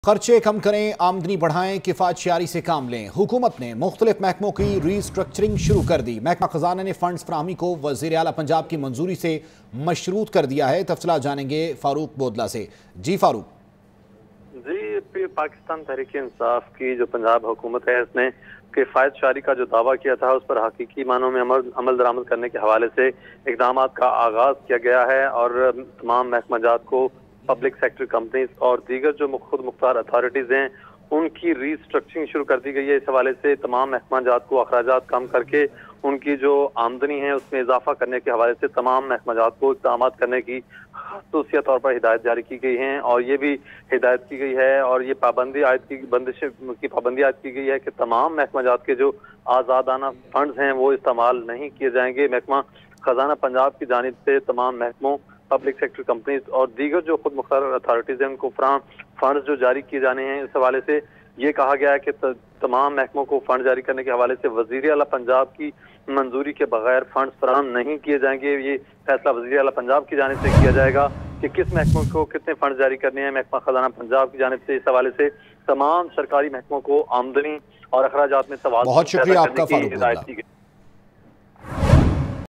खर्चे कम करें, आमदनी बढ़ाएं, किफायतशारी से काम लें। हुकूमत ने मुख्तलिफ महकमों की रीस्ट्रक्चरिंग शुरू कर दी। महकमा खजाना ने फंड्स फराहमी को वज़ीर आला पंजाब की मंजूरी से मशरूत कर दिया है। तफसीलात जानेंगे फारूक बोदला से। जी फारूक। जी, पाकिस्तान तहरीक इंसाफ की जो पंजाब हुकूमत है, इसने किफायतशारी का जो दावा किया था उस पर हकीकी मानों में अमल दरामद करने के हवाले से इकदाम का आगाज किया गया है और तमाम महकमाजात को, पब्लिक सेक्टर कंपनीज और दीगर जो खुद मुख्तार अथॉरिटीज हैं, उनकी रीस्ट्रक्चरिंग शुरू कर दी गई है। इस हवाले से तमाम महकमाजात को अखराजात कम करके उनकी जो आमदनी है उसमें इजाफा करने के हवाले से तमाम महकमाजात को इक़दाम करने की खासूसिया तौर पर हिदायत जारी की गई हैं। और ये भी हिदायत की गई है और ये पाबंदी आयद की गई है कि तमाम महकमाजात के जो आज़ादाना फंड्स हैं वो इस्तेमाल नहीं किए जाएंगे। महकमा खजाना पंजाब की जानिब से तमाम महकमों, पब्लिक सेक्टर कंपनीज और दीगर जो खुद मुख्तार अथॉरिटीज हैं उनको फंड्स जो जारी किए जाने हैं, इस हवाले से ये कहा गया है कि तमाम महकमों को फंड जारी करने के हवाले से वज़ीर आला पंजाब की मंजूरी के बगैर फंड्स फराहम नहीं किए जाएंगे। ये फैसला वज़ीर आला पंजाब की जानिब से किया जाएगा कि किस महकमों को कितने फंड जारी करने हैं। महकमा खजाना पंजाब की जानिब से इस हवाले से तमाम सरकारी महकमों को आमदनी और अखराजात में सवाल बहुत शुक्रिया आपका फारूक। हिदायत की गई।